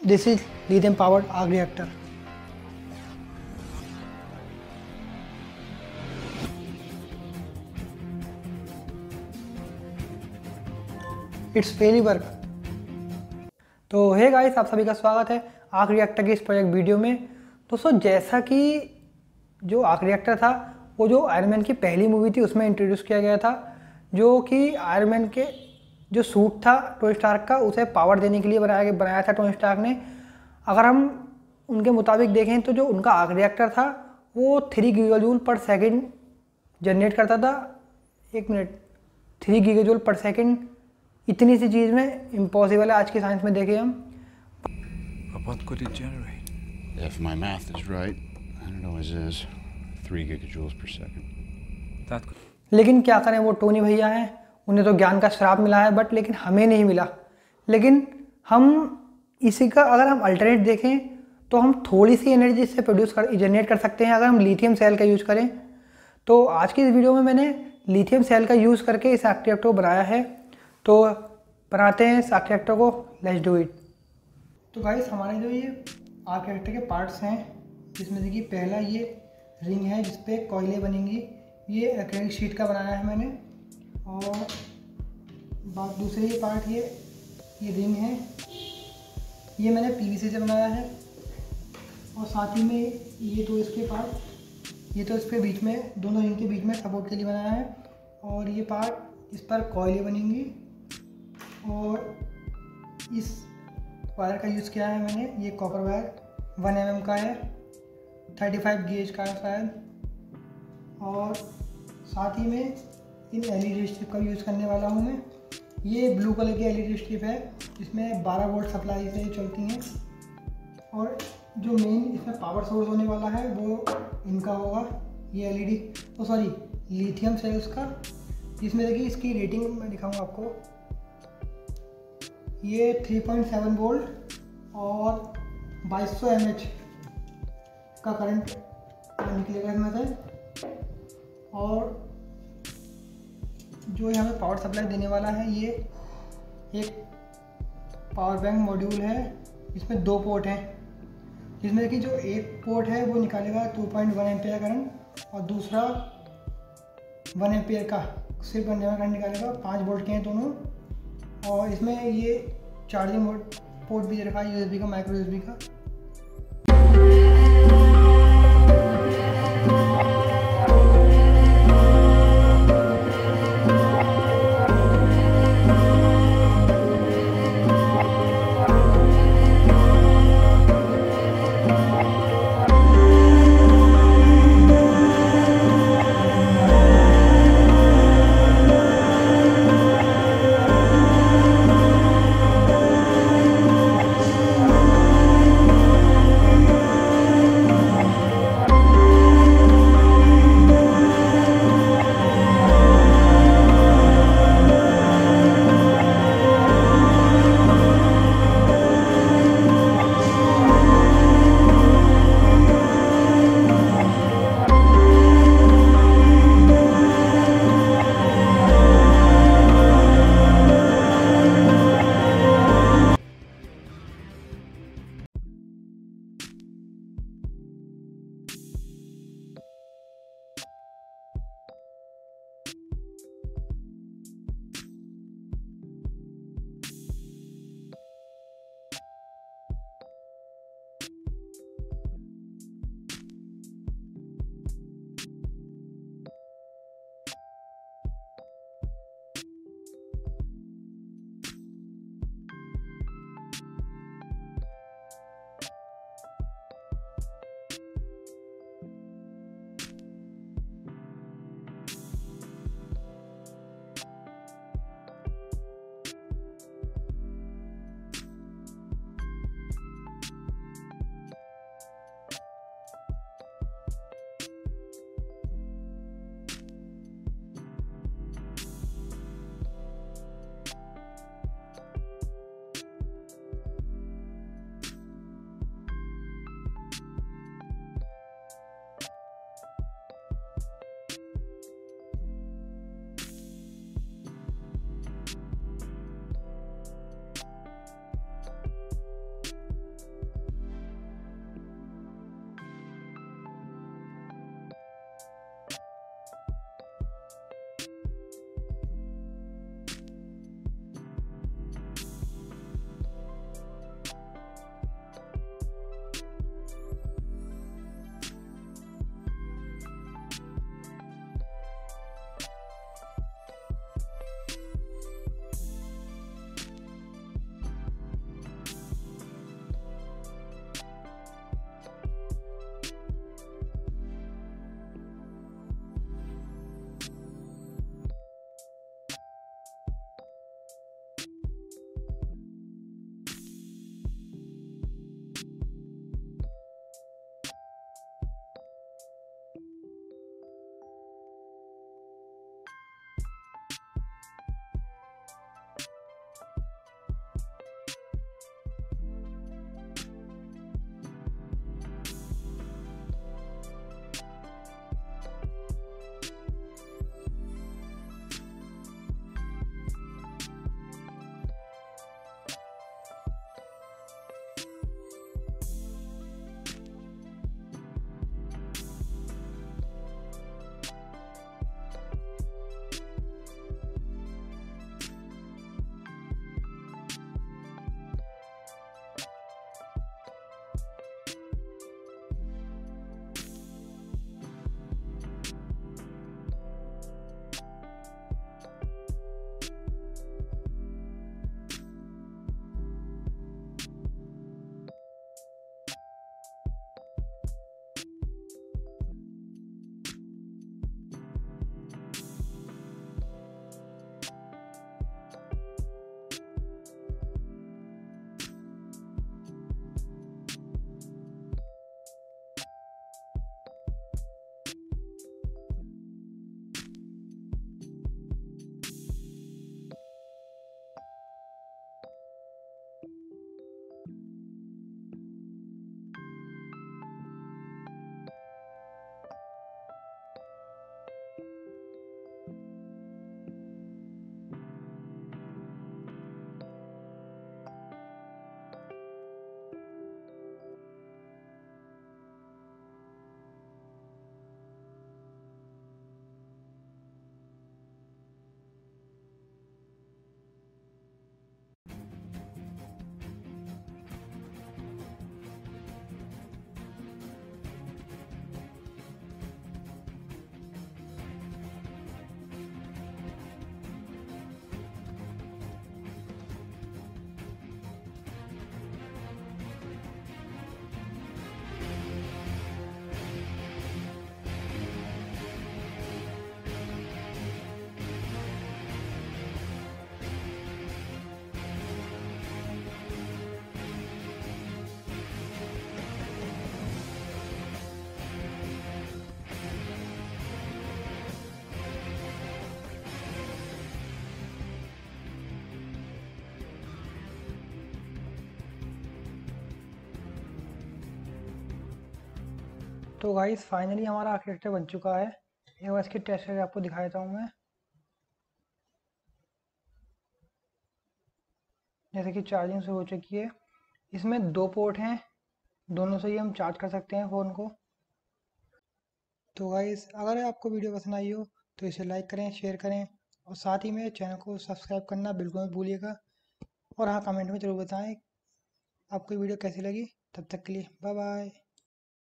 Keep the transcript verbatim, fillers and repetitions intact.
This is lithium powered arc reactor. It's really work. तो hey guys, आप सभी का स्वागत है आर्क रिएक्टर के इस प्रोजेक्ट वीडियो में। दोस्तों, जैसा कि जो आर्क रिएक्टर था वो जो आयरन मैन की पहली मूवी थी उसमें इंट्रोड्यूस किया गया था, जो कि आयरन मैन के जो सूट था टोनी स्टार्क का उसे पावर देने के लिए बनाया बनाया था टोनी स्टार्क ने। अगर हम उनके मुताबिक देखें तो जो उनका आर्क रिएक्टर था वो थ्री गीगाजूल पर सेकेंड जनरेट करता था। एक मिनट, थ्री गीगाजूल पर सेकेंड इतनी सी चीज़ में इम्पॉसिबल है आज की साइंस में देखें हम। What could it generate? If my math is right, I don't know, is is three gigajoules per second. That could... लेकिन क्या करें, वो टोनी भैया हैं, उन्हें तो ज्ञान का श्राप मिला है, बट लेकिन हमें नहीं मिला। लेकिन हम इसी का अगर हम अल्टरनेट देखें तो हम थोड़ी सी एनर्जी इससे प्रोड्यूस कर जनरेट कर सकते हैं अगर हम लिथियम सेल का यूज़ करें। तो आज की इस वीडियो में मैंने लिथियम सेल का यूज़ करके इस आर्क रिएक्टर को बनाया है। तो बनाते हैं इस आर्क रिएक्टर को, लेट्स डू इट। तो गाइस, हमारे जो ये आर्क रिएक्टर के पार्ट्स हैं, जिसमें देखिए पहला ये रिंग है जिसपे कॉइलें बनेंगी, ये एक्रेलिक शीट का बनाया है मैंने। और बात दूसरे ये पार्ट ये ये रिंग है, ये मैंने पीवीसी से बनाया है। और साथ ही में ये तो इसके पार्ट, ये तो इसके बीच में दोनों रिंग के बीच में सपोर्ट के लिए बनाया है। और ये पार्ट, इस पर कॉइलें बनेंगी। और इस वायर का यूज़ किया है मैंने, ये copper wire one M M का है, थर्टी फाइव गेज का है शायद। और साथ ही में इन एलईडी स्ट्रिप का यूज़ करने वाला हूँ मैं। ये ब्लू कलर की एलईडी स्ट्रिप है, इसमें बारह वोल्ट सप्लाई से चलती हैं। और जो मेन इसमें पावर सोर्स होने वाला है वो इनका होगा, ये एलईडी तो सॉरी लिथियम सेल्स का, जिसमें देखिए इसकी रेटिंग मैं दिखाऊंगा आपको। ये थ्री पॉइंट सेवन वोल्ट और बाईस सौ एम एच का करंट निकलेगा इसमें से। और जो यहाँ पे पावर सप्लाई देने वाला है, ये एक पावर बैंक मॉड्यूल है, इसमें दो पोर्ट हैं, जिसमें कि जो एक पोर्ट है वो निकालेगा two point one ampere current और दूसरा वन एम्पियर का सिर्फ वन एम्पियर करंट निकालेगा। पाँच वोल्ट के हैं दोनों। और इसमें ये चार्जिंग पोर्ट भी रखा है, यूएसबी का, माइक्रो यूएसबी का। तो गाइस फाइनली हमारा आर्किटेक्चर बन चुका है। एक बार इसकी टेस्ट करके आपको दिखा देता हूँ मैं। जैसे कि चार्जिंग से हो चुकी है। इसमें दो पोर्ट हैं, दोनों से ही हम चार्ज कर सकते हैं फ़ोन को। तो गाइस अगर आपको वीडियो पसंद आई हो तो इसे लाइक करें, शेयर करें और साथ ही में चैनल को सब्सक्राइब करना बिल्कुल मत भूलिएगा। और हाँ, कमेंट में ज़रूर बताएं आपको वीडियो कैसी लगी। तब तक के लिए बाय बाय।